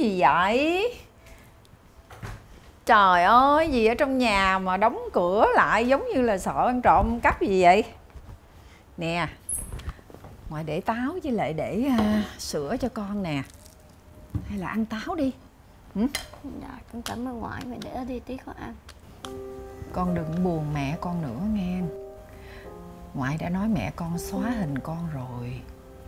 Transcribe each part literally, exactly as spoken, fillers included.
gì vậy? Trời ơi, gì ở trong nhà mà đóng cửa lại giống như là sợ ăn trộm cắp gì vậy? Nè, ngoại để táo với lại để uh, sữa cho con nè. Hay là ăn táo đi. Ừ? Dạ, con cảm ơn ngoại, mẹ để ở đi tí con ăn. Con đừng buồn mẹ con nữa nghe. Ngoại đã nói mẹ con xóa hình con rồi.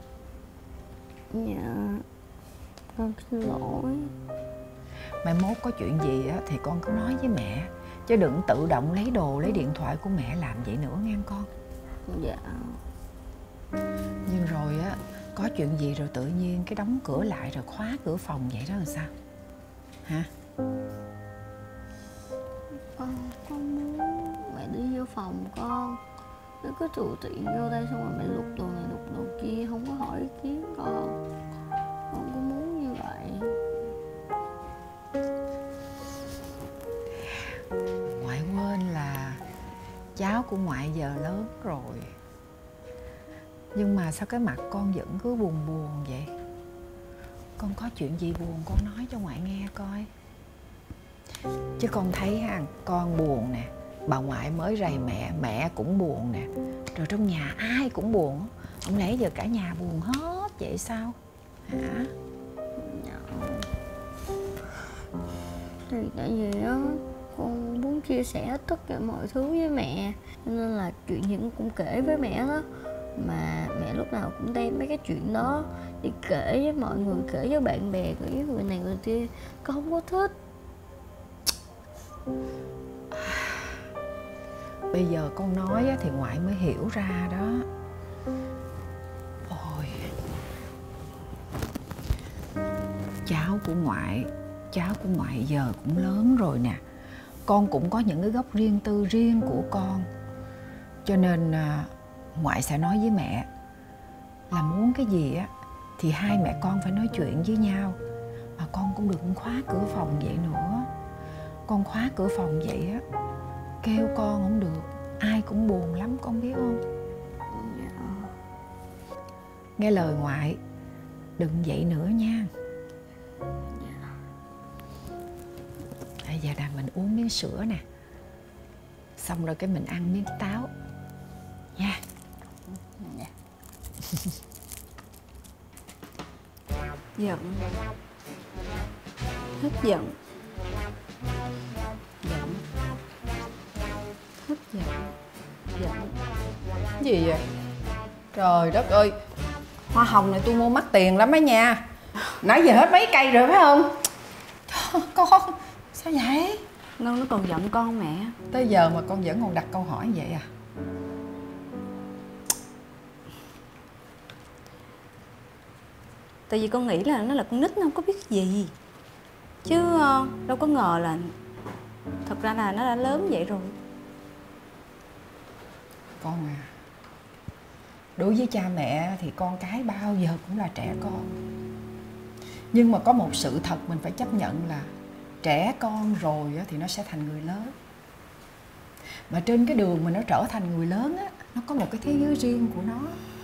Dạ, con xin lỗi. Mai mốt có chuyện gì á thì con cứ nói với mẹ, chứ đừng tự động lấy đồ lấy điện thoại của mẹ làm vậy nữa nghe con. Dạ. Nhưng rồi á, có chuyện gì rồi tự nhiên cái đóng cửa lại rồi khóa cửa phòng vậy đó là sao? Hả? Con, con muốn mẹ đi vô phòng con. Nó cứ tùy tiện vô đây xong rồi mẹ lục đồ này lục đồ kia, không có hỏi ý kiến con. Con có muốn như vậy. Ngoại quên là cháu của ngoại giờ lớn rồi. Nhưng mà sao cái mặt con vẫn cứ buồn buồn vậy? Con có chuyện gì buồn con nói cho ngoại nghe coi. Chứ con thấy ha, con buồn nè, bà ngoại mới rầy mẹ, mẹ cũng buồn nè. Rồi trong nhà ai cũng buồn. Không lẽ giờ cả nhà buồn hết vậy sao? Hả? Dạ. Thì tại vì á, con muốn chia sẻ tất cả mọi thứ với mẹ, cho nên là chuyện gì cũng kể với mẹ đó. Mà mẹ lúc nào cũng đem mấy cái chuyện đó đi kể với mọi người, kể với bạn bè, kể với người này người kia. Con không có thích. Bây giờ con nói thì ngoại mới hiểu ra đó. Ôi, cháu của ngoại, cháu của ngoại giờ cũng lớn rồi nè. Con cũng có những cái góc riêng tư riêng của con. Cho nên ngoại sẽ nói với mẹ là muốn cái gì á thì hai mẹ con phải nói chuyện với nhau. Mà con cũng đừng khóa cửa phòng vậy nữa. Con khóa cửa phòng vậy á, kêu con không được, ai cũng buồn lắm con biết không? Dạ. Nghe lời ngoại, đừng vậy nữa nha. Dạ. Bây giờ là mình uống miếng sữa nè, xong rồi cái mình ăn miếng táo nha. Dạ. Giận. Hết giận. Giận. Hết giận. Giận. Cái gì vậy? Trời đất ơi, hoa hồng này tôi mua mắc tiền lắm á nha. Nãy giờ hết mấy cây rồi phải không? Trời, con sao vậy? Ngân nó còn giận con mẹ. Tới giờ mà con vẫn còn đặt câu hỏi vậy à? Tại vì con nghĩ là nó là con nít, nó không có biết gì. Chứ uh, đâu có ngờ là thật ra là nó đã lớn vậy rồi. Con à, đối với cha mẹ thì con cái bao giờ cũng là trẻ con. Nhưng mà có một sự thật mình phải chấp nhận là trẻ con rồi thì nó sẽ thành người lớn. Mà trên cái đường mà nó trở thành người lớn á, nó có một cái thế giới riêng của nó.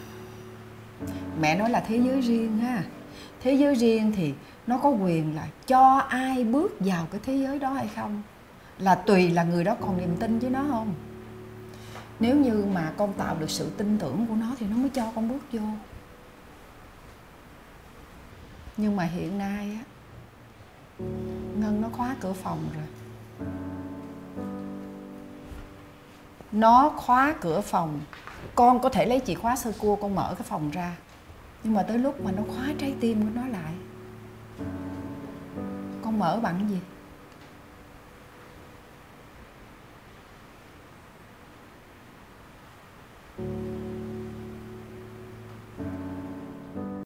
Mẹ nói là thế giới riêng ha. Thế giới riêng thì nó có quyền là cho ai bước vào cái thế giới đó hay không là tùy là người đó còn niềm tin với nó không. Nếu như mà con tạo được sự tin tưởng của nó thì nó mới cho con bước vô. Nhưng mà hiện nay á, Ngân nó khóa cửa phòng rồi. Nó khóa cửa phòng. Con có thể lấy chìa khóa sơ cua con mở cái phòng ra. Nhưng mà tới lúc mà nó khóa trái tim của nó lại, con mở bằng cái gì?